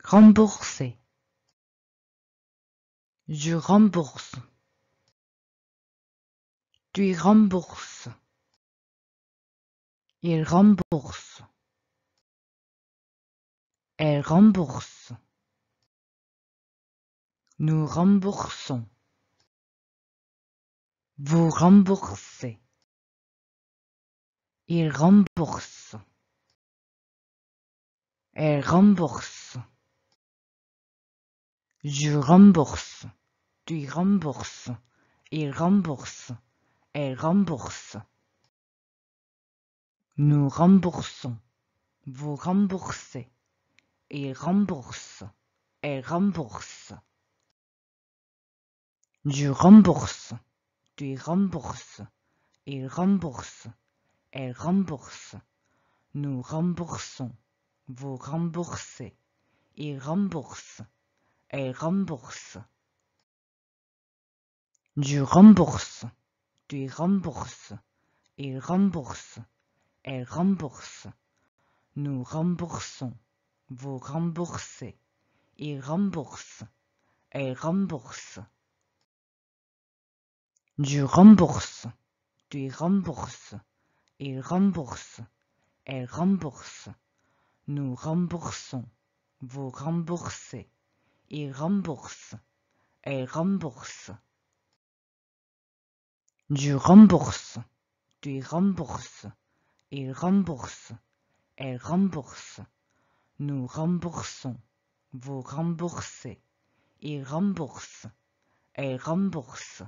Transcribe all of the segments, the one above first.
Rembourser. Je rembourse. Tu rembourses. Il rembourse. Elle rembourse. Nous remboursons. Vous remboursez. Il rembourse. Elle rembourse. Je rembourse. Tu rembourses. Il rembourse. Elle rembourse. Nous remboursons. Vous remboursez. Il rembourse. Elle rembourse. Je rembourse. Tu rembourses. Il rembourse. Elle rembourse. Nous remboursons. Vous remboursez. Il rembourse. Elle rembourse. Je rembourse. Tu rembourses. Il rembourse. Elle rembourse. Nous remboursons. Vous remboursez. Il rembourse. Elle rembourse. Je rembourse. Tu rembourses. Il rembourse. Elle rembourse. Nous remboursons. Vous remboursez. Il rembourse. Elle rembourse. Je rembourse. Tu rembourses. Il rembourse. Elle rembourse. Nous remboursons. Vous remboursez. Il rembourse. Elle rembourse.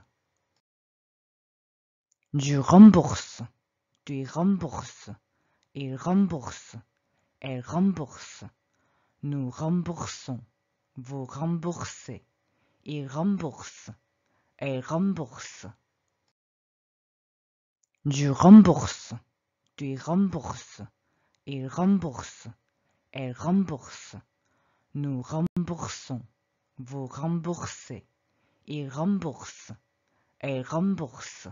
Je rembourse. Tu rembourses. Il rembourse. Elle rembourse. Nous remboursons. Vous remboursez. Il rembourse. Elle rembourse. Je rembourse. Tu rembourses. Il rembourse. Elle rembourse. Nous remboursons. Vous remboursez. Il rembourse. Elle rembourse.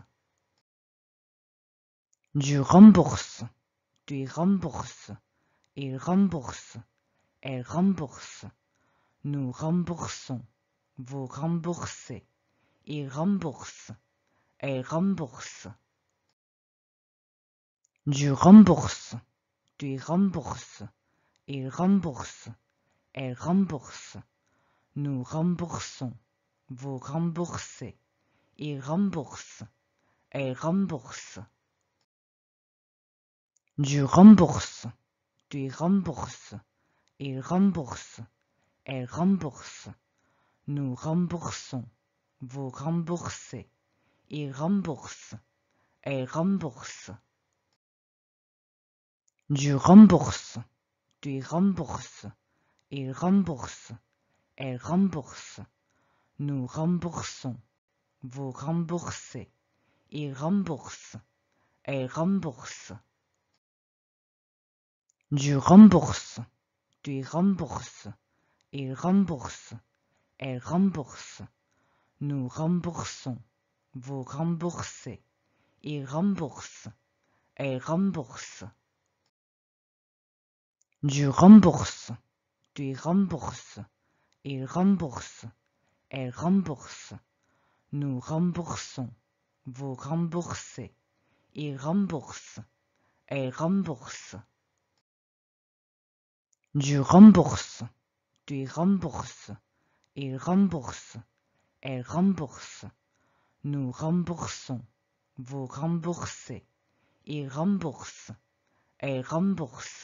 Je rembourse. Tu rembourses. Il rembourse. Elle rembourse. Nous remboursons. Vous remboursez. Il rembourse. Elle rembourse. Je rembourse. Tu rembourses. Il rembourse. Elle rembourse. Nous remboursons. Vous remboursez. Il rembourse. Elle rembourse. Je rembourse. Tu rembourses. Il rembourse. Elle rembourse. Nous remboursons. Vous remboursez. Il rembourse. Elle rembourse. Je rembourse. Tu rembourses. Il rembourse. Elle rembourse. Nous remboursons. Vous remboursez. Il rembourse. Elle rembourse. Je rembourse. Tu rembourses. Il rembourse. Elle rembourse. Nous remboursons. Vous remboursez. Il rembourse. Elle rembourse. Je rembourse. Tu rembourses. Il rembourse. Elle rembourse. Nous remboursons. Vous remboursez. Il rembourse. Elle rembourse. Je rembourse. Tu rembourses. Il rembourse. Elle rembourse. Nous remboursons. Vous remboursez. Il rembourse. Elle rembourse.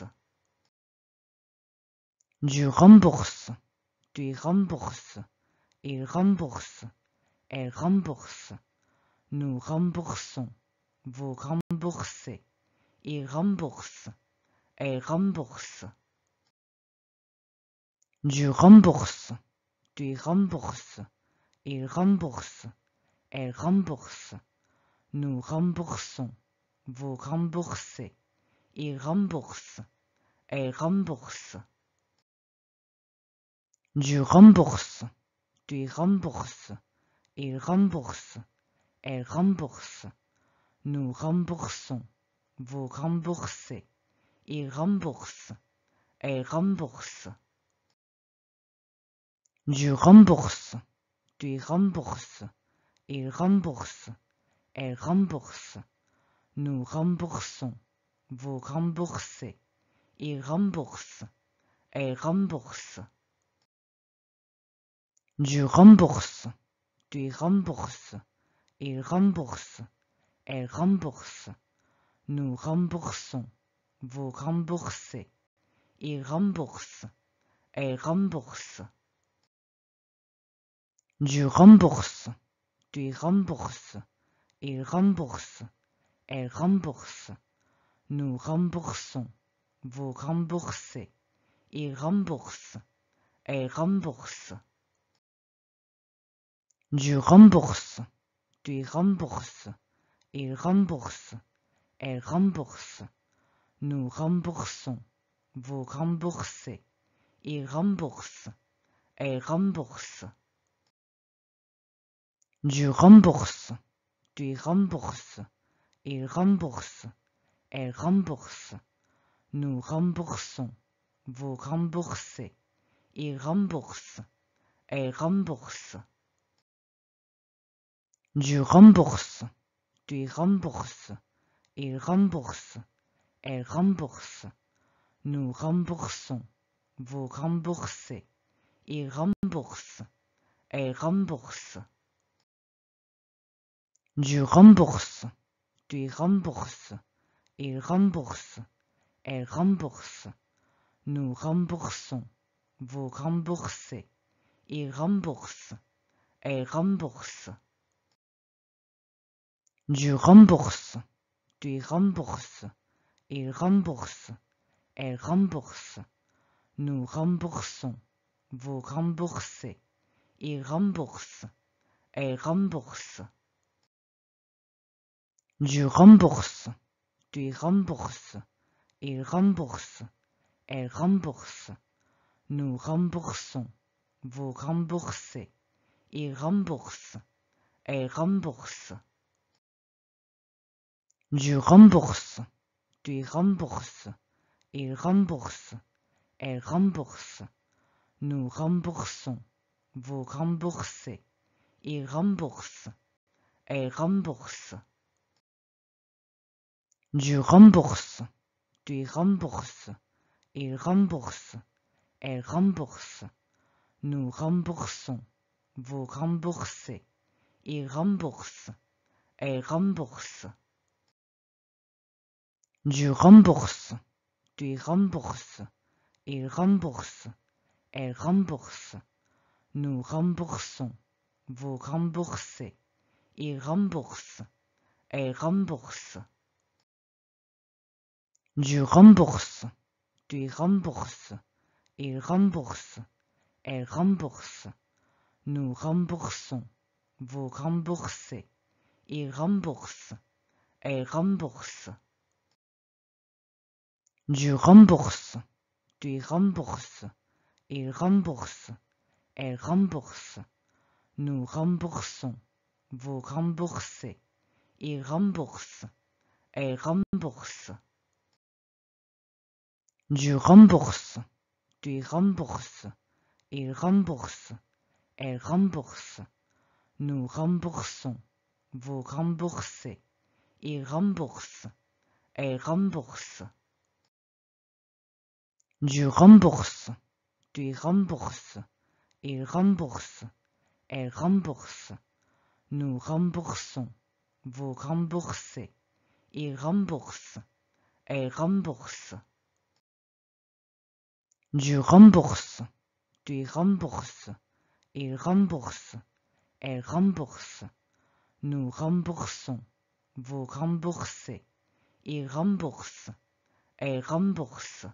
Je rembourse. Tu rembourses. Il rembourse. Elle rembourse. Nous remboursons. Vous remboursez. Il rembourse. Elle rembourse. Je rembourse. Tu rembourses. Il rembourse. Elle rembourse. Nous remboursons. Vous remboursez. Il rembourse. Elle rembourse. Je rembourse. Tu rembourses. Il rembourse. Elle rembourse. Nous remboursons. Vous remboursez. Il rembourse. Elle rembourse. Je rembourse. Tu rembourses. Il rembourse. Elle rembourse. Nous remboursons. Vous remboursez. Il rembourse. Elle rembourse. Je rembourse. Tu rembourses. Il rembourse. Elle rembourse. Nous remboursons. Vous remboursez. Il rembourse. Elle rembourse. Je rembourse. Tu rembourses. Il rembourse. Elle rembourse. Nous remboursons. Vous remboursez. Il rembourse. Elle rembourse. Je rembourse. Tu rembourses. Il rembourse. Elle rembourse. Nous remboursons. Vous remboursez. Il rembourse. Elle rembourse. Je rembourse. Tu rembourses. Il rembourse. Elle rembourse. Nous remboursons. Vous remboursez. Il rembourse. Elle rembourse. Je rembourse. Tu rembourses. Il rembourse. Elle rembourse. Nous remboursons. Vous remboursez. Il rembourse. Elle rembourse. Je rembourse. Tu rembourses. Il rembourse. Elle rembourse. Nous remboursons. Vous remboursez. Il rembourse. Elle rembourse. Je rembourse. Tu rembourses. Il rembourse. Elle rembourse. Nous remboursons. Vous remboursez. Il rembourse. Elle rembourse. Je rembourse. Tu rembourses. Il rembourse. Elle rembourse. Nous remboursons. Vous remboursez. Il rembourse. Elle rembourse. Je rembourse. Tu rembourses. Il rembourse. Elle rembourse. Nous remboursons. Vous remboursez. Il rembourse. Elle rembourse. Je rembourse. Tu rembourses. Il rembourse. Elle rembourse. Nous remboursons. Vous remboursez. Il rembourse. Elle rembourse. Je rembourse. Tu rembourses. Il rembourse. Elle rembourse. Nous remboursons. Vous remboursez. Il rembourse. Elle rembourse. Je rembourse. Tu rembourses. Il rembourse. Elle rembourse. Nous remboursons. Vous remboursez. Il rembourse. Elle rembourse. Je rembourse. Tu rembourses. Il rembourse. Elle rembourse. Nous remboursons. Vous remboursez. Il rembourse. Elle rembourse. Je rembourse. Tu rembourses. Il rembourse. Elle rembourse. Nous remboursons. Vous remboursez. Il rembourse. Elle rembourse. Je rembourse. Tu rembourses. Il rembourse. Elle rembourse. Nous remboursons. Vous remboursez. Il rembourse. Elle rembourse. Je rembourse. Tu rembourses. Il rembourse. Elle rembourse. Nous remboursons. Vous remboursez. Il rembourse. Elle rembourse.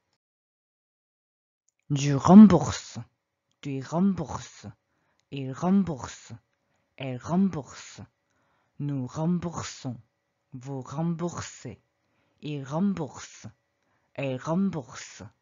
Je rembourse. Tu rembourses. Il rembourse. Elle rembourse. Nous remboursons. Vous remboursez. Il rembourse. Elle rembourse.